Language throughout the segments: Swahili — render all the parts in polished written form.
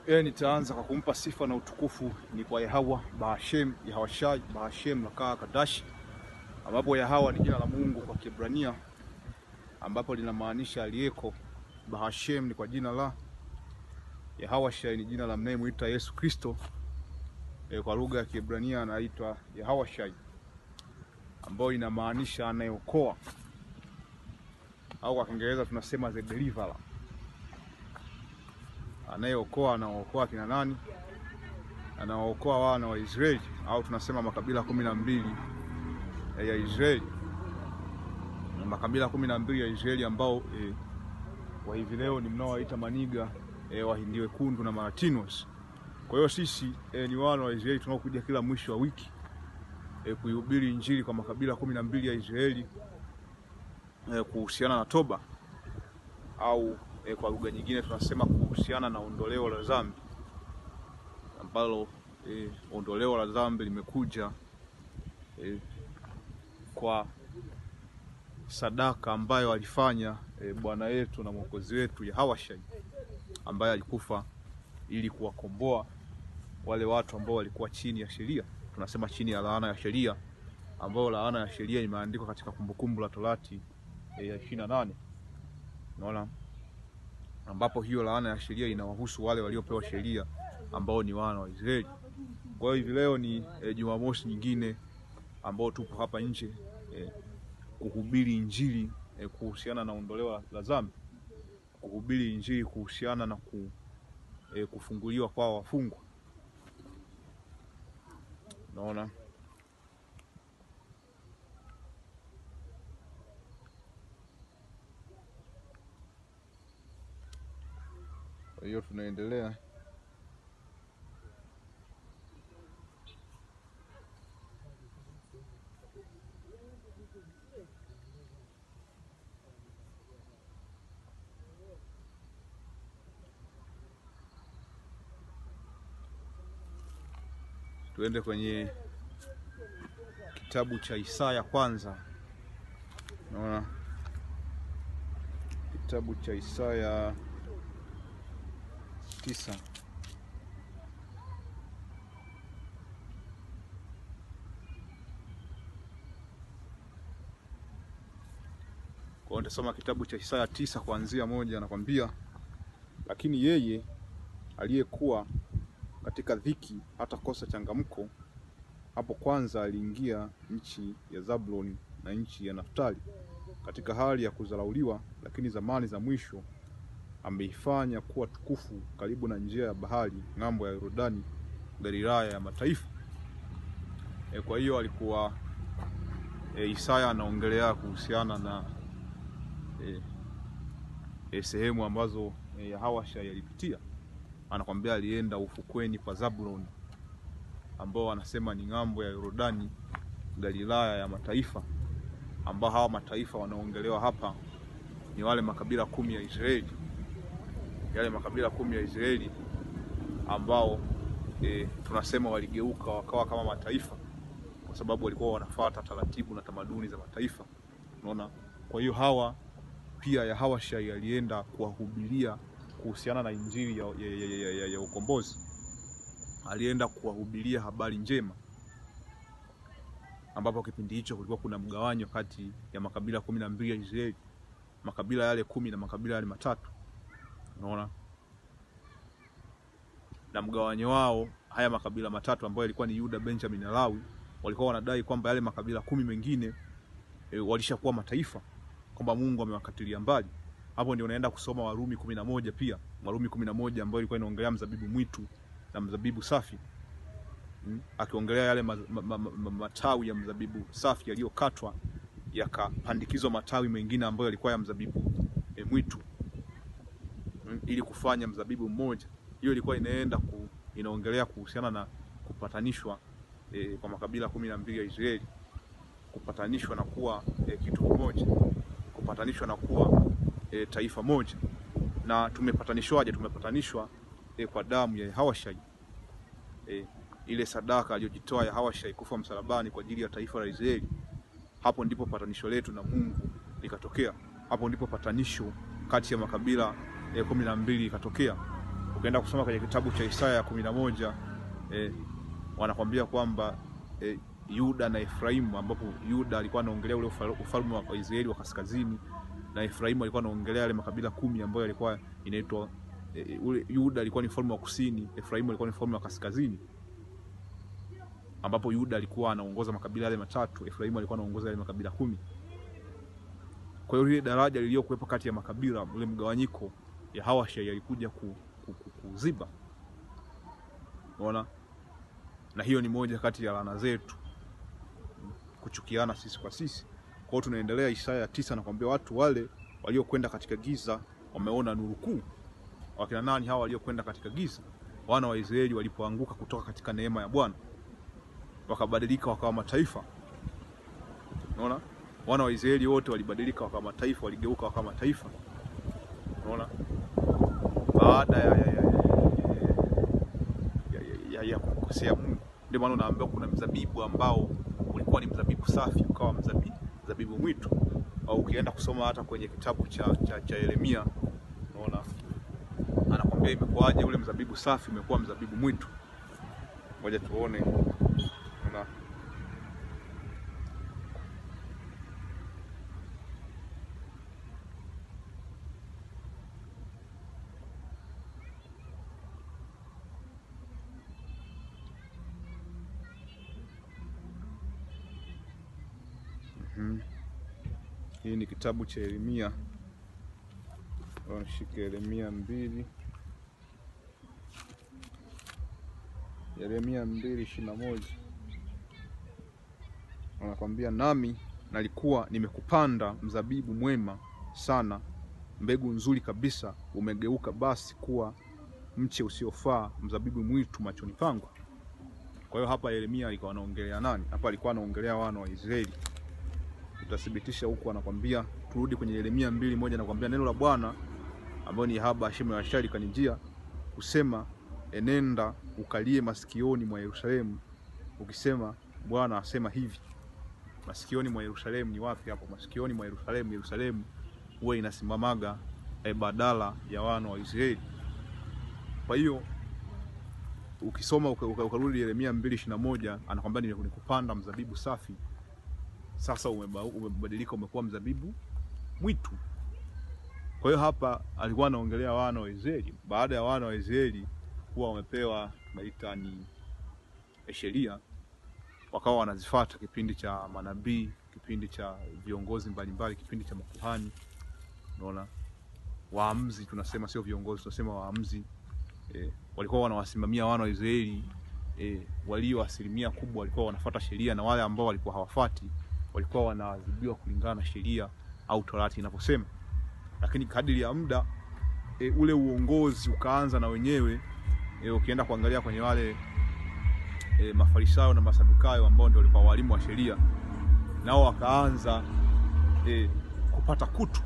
Nitaanza kwa kumpa sifa na utukufu ni kwa Yahwa Bahashem, Yahwashai, Bahashem Lakaa Kadashi, ambapo Yahwa ni jina la Mungu kwa Kiebrania, ambapo linamaanisha aliyeko. Bahashem ni kwa jina la Yahwashai, ni jina la mnayemuita Yesu Kristo. Kwa lugha ya Kiebrania anaitwa Yahwashai, ambao inamaanisha anayeokoa, au kwa Kiingereza tunasema the deliverer. Anayeokoa, anaokoa kina nani? Anaokoa wana wa Israeli, au tunasema makabila 12 ya Israeli. Makabila 12 ya Israeli ambao wa hivi leo ni mnaowaita Maniga, Wahindi Wekundu na Maratinos. Kwa hiyo sisi ni wana wa Israeli tunaokuja kila mwisho wa wiki kuihubiri Injili kwa makabila 12 ya Israeli kuhusiana na toba, au kwa lugha nyingine tunasema kuhusiana na ondoleo la dhambi, ambalo ondoleo la dhambi limekuja kwa sadaka ambayo alifanya Bwana yetu na Mwokozi wetu Yahwashai, ambaye alikufa ili kuwakomboa wale watu ambao walikuwa chini ya sheria. Tunasema chini ya laana ya sheria, ambao laana ya sheria imeandikwa katika Kumbukumbu la Torati ya 28. Unaona, ambapo hiyo laana ya sheria inawahusu wale waliopewa sheria ambao ni wana wa Israeli. Kwa hiyo hivi leo ni Jumamosi nyingine ambao tupo hapa nje kuhubiri Injili kuhusiana na ondoleo la dhambi, kuhubiri Injili kuhusiana na kufunguliwa kwa wafungwa. Unaona, kwa hiyo tunaendelea tuende kwenye kitabu cha Isaya kwanza. Unaona, kitabu cha Isaya 9. Kwa hiyo nitasoma kitabu cha Isaya 9 kuanzia 1. Anakwambia, lakini yeye aliyekuwa katika dhiki hata kosa changamko, hapo kwanza aliingia nchi ya Zabuloni na nchi ya Naftali katika hali ya kudharauliwa, lakini zamani za mwisho ameifanya kuwa tukufu karibu na njia ya bahari, ng'ambo ya Yordani, Galilaya ya mataifa. Kwa hiyo alikuwa Isaya anaongelea kuhusiana na sehemu ambazo Yahwashai alipitia. Anakwambia alienda ufukweni pa Zabuloni, ambao anasema ni ng'ambo ya Yordani, Galilaya ya mataifa, ambao hawa mataifa wanaongelewa hapa ni wale makabila 10 ya Israeli. Yale makabila 10 ya Israeli ambao tunasema waligeuka wakawa kama mataifa, kwa sababu walikuwa wanafuata taratibu na tamaduni za mataifa. Unaona, kwa hiyo hawa pia Yahwashai alienda kuwahubiria kuhusiana na Injili ya ukombozi. Alienda kuwahubiria habari njema, ambapo kipindi hicho kulikuwa kuna mgawanyo kati ya makabila 12 ya Israeli, makabila yale 10 na makabila yale matatu. Unaona, na mgawanyo wao haya makabila matatu ambayo yalikuwa ni Yuda, Benjamin na Lawi, walikuwa wanadai kwamba yale makabila 10 mengine walishakuwa mataifa, kwamba Mungu amewakatilia mbali. Hapo ndio unaenda kusoma Warumi 11 pia. Warumi 11 ambayo ilikuwa inaongelea mzabibu mwitu na mzabibu safi. Akiongelea yale matawi ya mzabibu safi yaliyokatwa yakapandikizwa matawi mengine ambayo yalikuwa ya mzabibu mwitu ili kufanya mzabibu mmoja. Hiyo ilikuwa inaongelea kuhusiana na kupatanishwa kwa makabila 12 ya Israeli, kupatanishwa na kuwa kitu kimoja, kupatanishwa na kuwa taifa moja. Na tumepatanishwaje? Tumepatanishwa kwa damu ya Yahwashai, ile sadaka aliyojitoa Yahwashai kufa msalabani kwa ajili ya taifa la Israeli. Hapo ndipo patanisho letu na Mungu likatokea. Hapo ndipo patanisho kati ya makabila 12 ikatokea. Ukienda kusoma kwenye kitabu cha Isaya 11 wanakwambia kwamba Yuda na Efraimu, ambapo Yuda alikuwa anaongelea ule ufalme wa Israeli wa kaskazini na Efraimu alikuwa anaongelea yale makabila 10 ambayo yalikuwa inaitwa ule Yuda alikuwa ni mfalme wa kusini, Efraimu alikuwa ni mfalme wa kaskazini, ambapo Yuda alikuwa anaongoza makabila yale matatu, Efraimu alikuwa anaongoza yale makabila 10. Kwa hiyo ile daraja lililokuwepo kati ya makabila, ule mgawanyiko ya Hawasha yalikuja kuziba. Unaona? Na hiyo ni moja kati ya laana zetu, kuchukiana sisi kwa sisi. Kwa hiyo tunaendelea Isaya 9 na kwambia watu wale waliokwenda katika giza wameona nuru kuu. Wakina nani hawa waliokwenda katika giza? Wana wa Israeli walipoanguka kutoka katika neema ya Bwana, wakabadilika wakawa mataifa. Unaona? Wana wa Israeli wote walibadilika wakawa mataifa, waligeuka wakawa mataifa. Unaona? Baada ya kukosea Mungu. Ndio maana naambia kuna mzabibu ambao ulikuwa ni mzabibu safi ukawa mzabibu mwitu. Au ukienda kusoma hata kwenye kitabu cha Yeremia, unaona anakuambia imekuaje ule mzabibu safi umekuwa mzabibu mwitu. Ngoja tuone. Unaona? Hii ni kitabu cha Yeremia. Shika Yeremia 2. Yeremia 2:21. Anakuambia nami nalikuwa nimekupanda mzabibu mwema sana, mbegu nzuri kabisa, umegeuka basi kuwa mche usiofaa, mzabibu mwitu machoni pangu. Kwa hiyo hapa Yeremia alikuwa anaongelea nani? Hapa alikuwa anaongelea wana wa Israeli. Tutathibitisha huko, anakuambia turudi kwenye Yeremia 2:1, anakuambia neno la Bwana ambao ni haba Hashem ya shari kanijia kusema, enenda ukalie masikioni mwa Yerusalemu ukisema, Bwana asema hivi. Masikioni mwa Yerusalemu ni wapi hapo? Masikioni mwa Yerusalemu, Yerusalemu huwa inasimamaga badala ya wana wa Israeli. Kwa hiyo ukisoma ukarudi Yeremia 2:21, anakuambia nimekupanda mzabibu safi, sasa umebadilika umekuwa mzabibu mwitu. Kwa hiyo hapa alikuwa anaongelea wana wa Israeli. Baada ya wana wa Israeli kuwa wamepewa tunaita ni sheria, wakawa wanazifuata kipindi cha manabii, kipindi cha viongozi mbalimbali, kipindi cha makuhani. Unaona? Waamuzi tunasema, sio viongozi, tunasema waamuzi. Walikuwa wanawasimamia wana wa Israeli, walio asilimia kubwa walikuwa wanafuata sheria, na wale ambao walikuwa hawafuati walikuwa wanaadhibiwa kulingana na sheria au Torati inavyosema. Lakini kadiri ya muda ule uongozi ukaanza na wenyewe. Ukienda kuangalia kwenye wale Mafarisayo na Masadukayo ambao ndio walikuwa walimu wa sheria, nao wakaanza kupata kutu.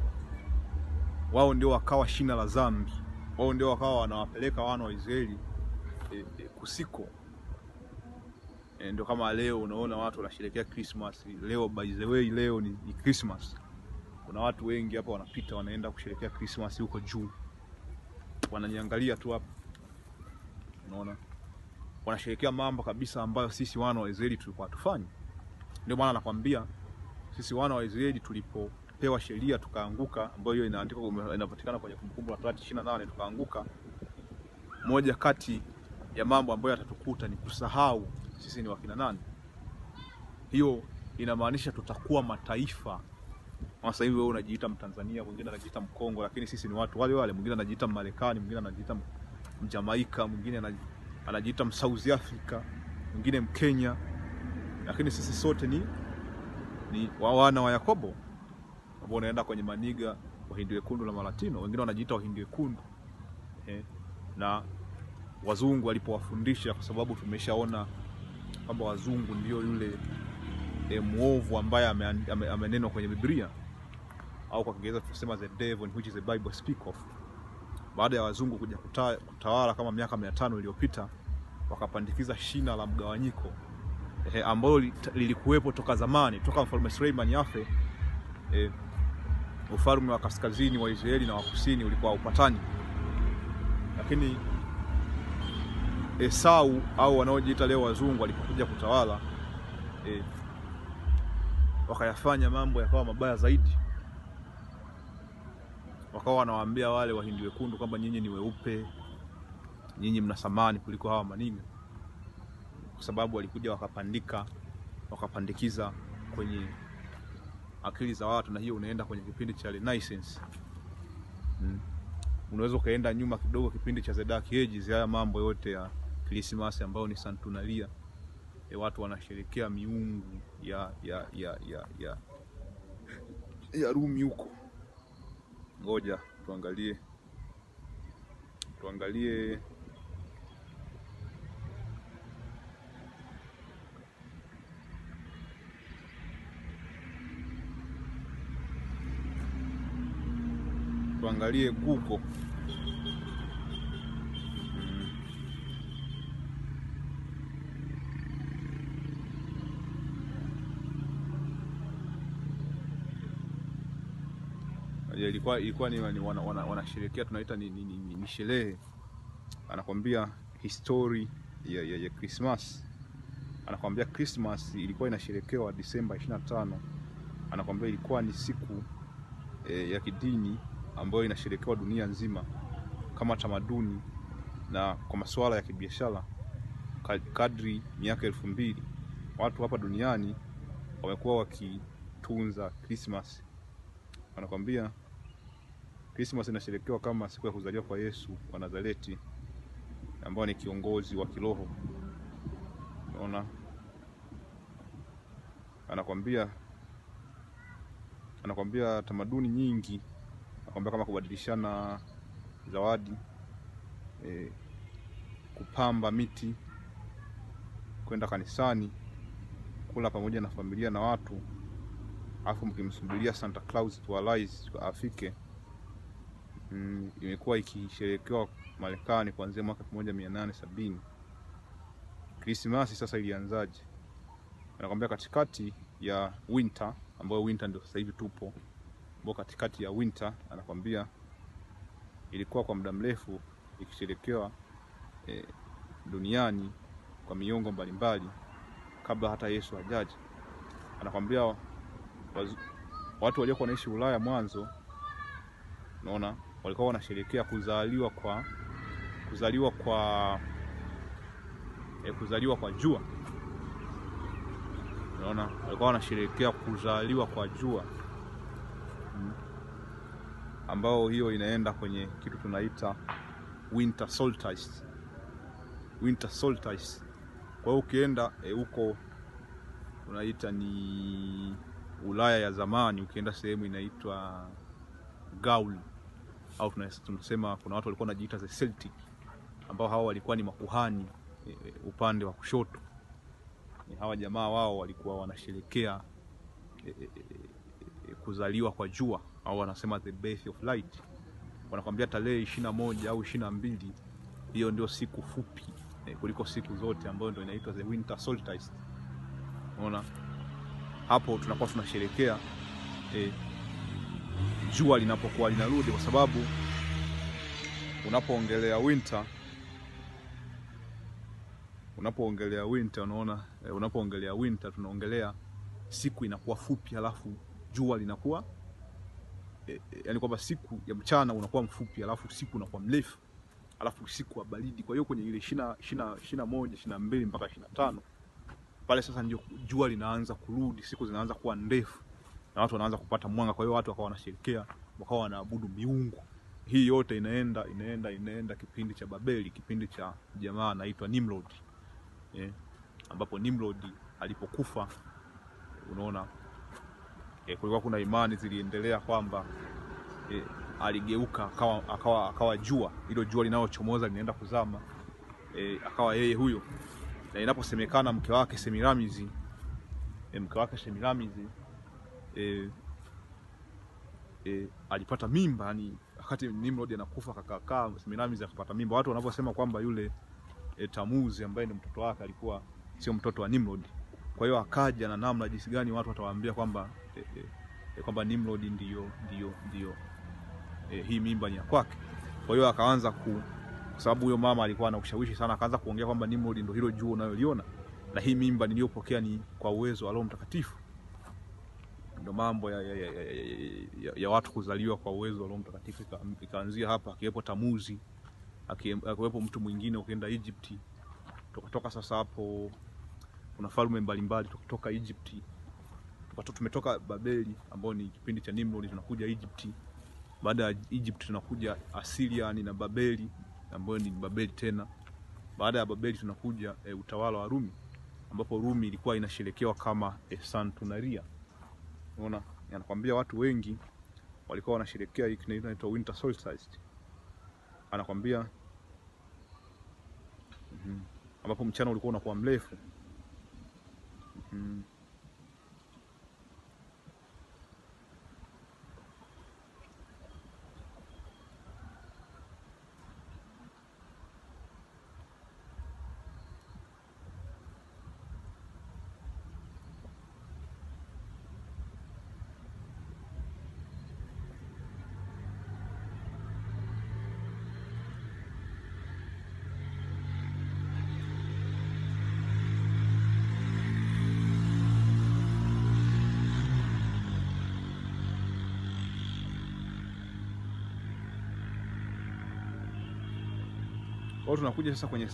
Wao ndio wakawa shina la dhambi. Wao ndio wakawa wanawapeleka wana wa Israeli kusiko. Ndio kama leo unaona watu wanasherehekea Christmas. Leo by the way, leo ni Christmas. Kuna watu wengi hapa wanapita wanaenda kusherehekea Christmas huko juu. Wananiangalia tu hapa. Unaona? Wanasherehekea mambo kabisa ambayo sisi wana wa Israeli tulikuwa tufanye. Ndio maana nakwambia sisi wana wa Israeli tulipopewa sheria tukaanguka, ambayo hiyo inaandikwa inapatikana kwenye Kumbukumbu la Torati 28, tukaanguka. Moja kati ya mambo ambayo yatatukuta ni kusahau sisi ni wakina nani. Hiyo inamaanisha tutakuwa mataifa. Sasa hivi wewe unajiita Mtanzania, mwingine anajiita Mkongo, lakini sisi ni watu wale wale. Mwingine anajiita Marekani, mwingine anajiita Mjamaika, mwingine anajiita South Africa, mwingine Mkenya, lakini sisi sote ni wana wa Yakobo. Ambao unaenda kwenye maniga Wahindi wekundu na Malatino, wengine wanajiita Wahindi wekundu. Na wazungu walipowafundisha, kwa sababu tumeshaona kwamba wazungu ndio yule muovu ambaye amenenwa kwenye Biblia, au kwa Kiingereza tunasema the devil which is the Bible speak of. Baada ya wazungu kuja kutawala kama miaka 500 iliyopita, wakapandikiza shina la mgawanyiko ambalo lilikuwepo toka zamani, toka mfalme Suleiman yafe. Ufalme wa kaskazini wa Israeli na wa kusini ulikuwa upatani. Lakini Esau au wanaojiita leo wazungu walipokuja kutawala, wakayafanya mambo yakawa mabaya zaidi. Wakawa wanawaambia wale wahindi wekundu kwamba nyinyi ni weupe, nyinyi mna thamani kuliko hawa maniga, kwa sababu walikuja wakapandikiza kwenye akili za watu. Na hiyo unaenda kwenye kipindi cha Renaissance. Unaweza kaenda nyuma kidogo, kipindi cha The Dark Ages, haya mambo yote ya Christmas ambayo ni Saturnalia, watu wanasherehekea miungu ya Rumi huko. Ngoja tuangalie Google. Ilikuwa ni wanasherehekea, tunaita ni sherehe. Anakwambia history ya Christmas. Anakwambia Christmas ilikuwa inasherehekewa Disemba 25. Anakwambia ilikuwa ni siku ya kidini ambayo inasherehekewa dunia nzima kama tamaduni na kwa masuala ya kibiashara. Kadri miaka 2000 watu hapa duniani wamekuwa wakitunza Christmas. Anakwambia Christmas inasherehekewa kama siku ya kuzaliwa kwa Yesu wa Nazareti, ambao ni kiongozi wa kiroho. Unaona, anakwambia tamaduni nyingi, anakwambia kama kubadilishana zawadi, kupamba miti, kwenda kanisani, kula pamoja na familia na watu, afu mkimsubiria Santa Claus afike. Imekuwa ikisherehekewa Marekani kuanzia mwaka 1870. Christmas sasa ilianzaje? Anakuambia katikati ya winter, ambayo winter ndio sasa hivi tupo, ambapo katikati ya winter, anakuambia ilikuwa kwa muda mrefu ikisherehekewa duniani kwa miongo mbalimbali kabla hata Yesu hajaja. Anakuambia watu waliokuwa wanaishi Ulaya mwanzo, unaona, walikuwa wanasherehekea kuzaliwa kwa jua. Unaona, walikuwa wanasherehekea kuzaliwa kwa jua, ambao hiyo inaenda kwenye kitu tunaita winter solstice. Kwa hiyo ukienda huko unaita ni Ulaya ya zamani, ukienda sehemu inaitwa Gaul, au tunasema kuna watu walikuwa wanajiita the Celtic, ambao hao walikuwa ni makuhani upande wa kushoto. Ni hawa jamaa wao walikuwa wanasherehekea kuzaliwa kwa jua, au wanasema the birth of light. Wanakwambia tarehe 21 au 22, hiyo ndio siku fupi kuliko siku zote, ambayo ndio inaitwa the winter solstice. Unaona, hapo tunakuwa tunasherehekea jua linapokuwa linarudi, kwa sababu unapoongelea winter, tunaongelea siku inakuwa fupi, alafu jua linakuwa yani kwamba siku ya mchana unakuwa mfupi, alafu siku unakuwa mrefu, alafu siku wa baridi. Kwa hiyo kwenye ile 21, 22 mpaka 25 pale sasa ndio jua linaanza kurudi, siku zinaanza kuwa ndefu na watu wanaanza kupata mwanga. Kwa hiyo watu wakawa wanasherehekea, wakawa wanaabudu miungu. Hii yote inaenda kipindi cha Babeli, kipindi cha jamaa anaitwa Nimrod, ambapo Nimrod alipokufa, unaona, kulikuwa kuna imani ziliendelea kwamba aligeuka akawa jua, hilo jua linalochomoza linaenda kuzama, akawa yeye huyo. Na inaposemekana mke wake Semiramis alipata mimba, yani wakati Nimrod anakufa akakaa Semiramis akapata mimba. Watu wanaposema kwamba yule Tamuzi ambaye ni mtoto wake alikuwa sio mtoto wa Nimrod. Kwa hiyo akaja na namna jinsi gani watu watawaambia kwamba kwamba Nimrod ndio hii mimba ni ya kwake. Kwa hiyo akaanza kwa sababu huyo mama alikuwa na ushawishi sana, akaanza kuongea kwamba Nimrod ndio hilo jua unaloliona, na hii mimba niliyopokea ni kwa uwezo wa Roho Mtakatifu. Ndio mambo ya watu kuzaliwa kwa uwezo wa Roho Mtakatifu ikaanzia hapa, akiwepo Tamuzi, akiwepo mtu mwingine ukienda Egypt. Tukatoka sasa hapo kuna falme mbalimbali tukatoka Egypt. Tumetoka Babeli ambao ni kipindi cha Nimrod, tunakuja Egypt. Baada ya Egypt tunakuja Assyria na Babeli ambao ni Babeli tena. Baada ya Babeli tunakuja utawala wa Rumi, ambapo Rumi ilikuwa inasherekewa kama Saturnalia. Unaona, anakuambia watu wengi walikuwa wanasherekea hiki kinaitwa winter solstice. Anakuambia ambapo mchana ulikuwa unakuwa mrefu. Kwa tunakuja sasa kwenye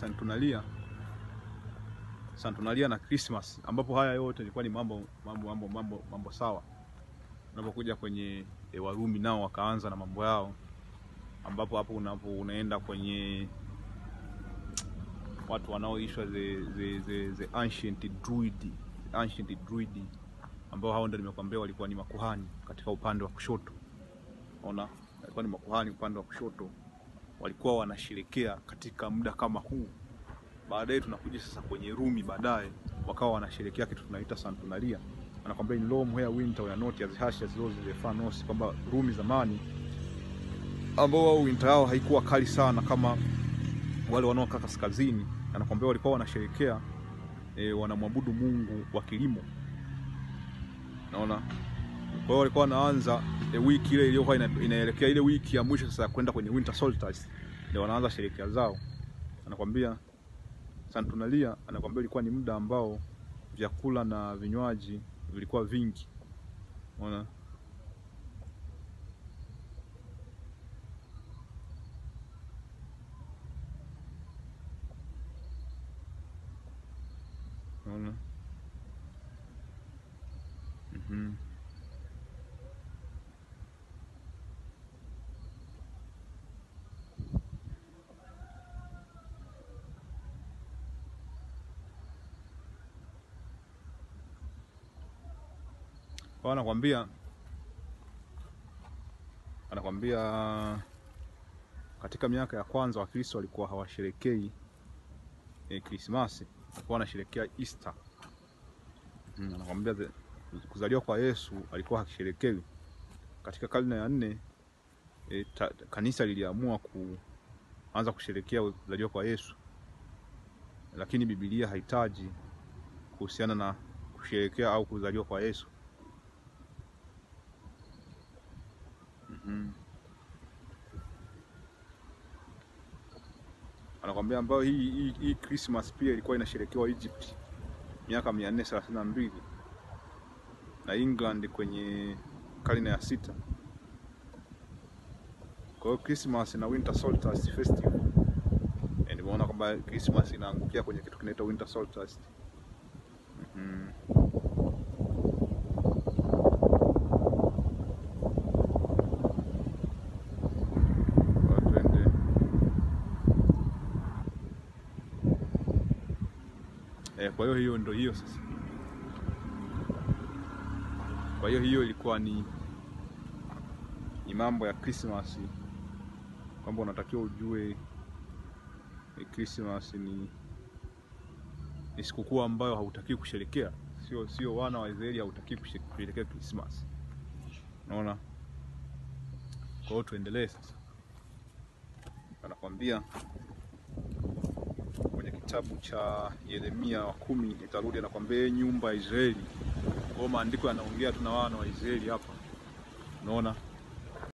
Saturnalia na Christmas, ambapo haya yote ilikuwa ni mambo sawa. Unapokuja kwenye Warumi nao wakaanza na mambo yao, ambapo hapo unaenda kwenye watu wanaoishwa the ancient druid, ambao hao ndio nimekwambia walikuwa ni makuhani katika upande wa kushoto. Unaona, walikuwa ni makuhani upande wa kushoto, walikuwa wanasherekea katika muda kama huu. Baadaye tunakuja sasa kwenye Rumi, baadaye wakawa wanasherekea kitu tunaita Saturnalia. Anakuambia in Rome where winter were not as harsh as those in the far north, kwamba Rumi zamani ambao wao winter yao haikuwa kali sana kama wale wanaokaa kaskazini. Anakuambia walikuwa wanasherekea wanamwabudu Mungu wa kilimo. Naona, kwa hiyo walikuwa wanaanza wiki ile iliyokuwa inaelekea ile wiki ya mwisho sasa kwenda kwenye winter solstice, ndio wanaanza sherehe zao. Anakuambia Saturnalia, anakuambia ilikuwa ni muda ambao vyakula na vinywaji vilikuwa vingi. Unaona, unaona. Kwa anakuambia katika miaka ya kwanza Wakristo walikuwa hawasherekei Krismasi, walikuwa wanasherekea Easter. Anakuambia kuzaliwa kwa Yesu alikuwa hakisherekewi. Katika karne ya 4 kanisa liliamua kuanza kusherekea kuzaliwa kwa Yesu, lakini Biblia haitaji kuhusiana na kusherekea au kuzaliwa kwa Yesu. Anakuambia ambayo hii Christmas pia ilikuwa inasherekewa Egypt miaka 432 na England kwenye karne ya 6. Kwa hiyo Christmas na winter solstice festival, ndio unaona kwamba Christmas inaangukia kwenye kitu kinaitwa winter solstice. Kwa hiyo hiyo ndio hiyo sasa. Kwa hiyo hiyo ilikuwa ni mambo ya Christmas, kwamba unatakiwa ujue Christmas ni sikukuu ambayo hautakiwi kusherekea. Sio wana wa Israeli hautakiwi kusherekea Christmas. Unaona? Kwa hiyo tuendelee sasa. Anakuambia kwenye kitabu cha Yeremia 10, nitarudi, anakuambia nyumba ya Israeli. Kwa maandiko yanaongea tuna wana wa Israeli hapa. Unaona?